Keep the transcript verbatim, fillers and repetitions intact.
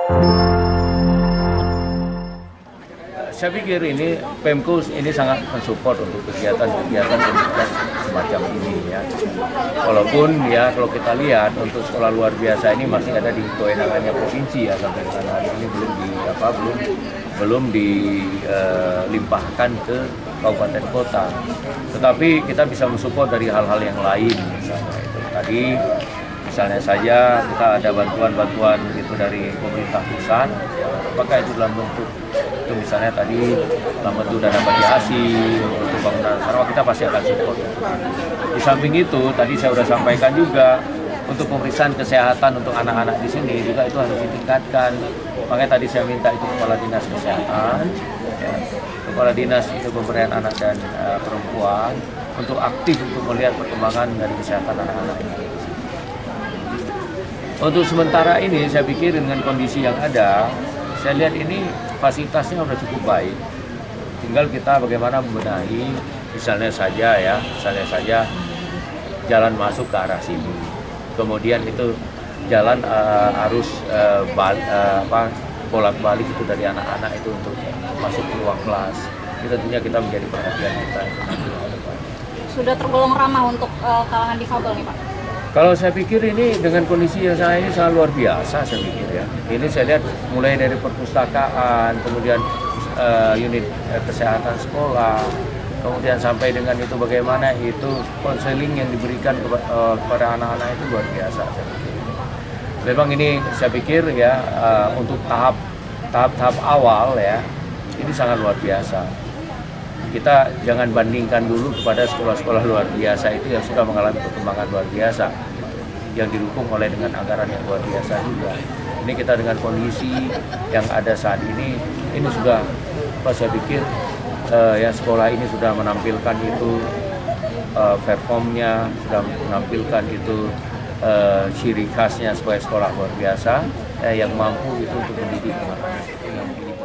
Saya pikir ini Pemko ini sangat mensupport untuk kegiatan-kegiatan pendidikan semacam ini ya. Walaupun ya kalau kita lihat untuk sekolah luar biasa ini masih ada di kewenangannya provinsi ya, sampai dengan hari ini belum di apa belum belum dilimpahkan ke kabupaten kota. Tetapi kita bisa mensupport dari hal-hal yang lain, misalnya itu tadi misalnya saja kita ada bantuan-bantuan gitu dari pemerintah pusat, ya, apakah itu dalam bentuk itu misalnya tadi dalam bentuk dana bagi hasil untuk bangunan sarana, kita pasti akan support. Di samping itu tadi saya sudah sampaikan juga untuk pemeriksaan kesehatan untuk anak-anak di sini juga itu harus ditingkatkan. Makanya tadi saya minta itu kepala dinas kesehatan, ya, kepala dinas itu pemberdayaan anak dan uh, perempuan untuk aktif untuk melihat perkembangan dari kesehatan anak-anak ini. Untuk sementara ini saya pikir dengan kondisi yang ada, saya lihat ini fasilitasnya sudah cukup baik. Tinggal kita bagaimana membenahi, misalnya saja ya, misalnya saja jalan masuk ke arah sini. Kemudian itu jalan uh, arus uh, bal, uh, apa, bolak-balik itu dari anak-anak itu untuk masuk ke ruang kelas. Ini tentunya kita menjadi perhatian kita. Sudah tergolong ramah untuk uh, kalangan difabel nih Pak? Kalau saya pikir ini dengan kondisi yang saya ini sangat luar biasa, saya pikir ya. Ini saya lihat mulai dari perpustakaan, kemudian uh, unit uh, kesehatan sekolah, kemudian sampai dengan itu bagaimana itu konseling yang diberikan ke, uh, kepada anak-anak itu luar biasa, saya pikir. Memang ini saya pikir ya uh, untuk tahap tahap-tahap awal ya ini sangat luar biasa. Kita jangan bandingkan dulu kepada sekolah-sekolah luar biasa itu yang sudah mengalami perkembangan luar biasa, yang didukung oleh dengan anggaran yang luar biasa juga. Ini kita dengan kondisi yang ada saat ini, ini sudah, apa saya pikir, uh, ya sekolah ini sudah menampilkan itu uh, performnya, sudah menampilkan itu uh, ciri khasnya sebagai sekolah luar biasa, eh, yang mampu itu untuk mendidik anak-anak.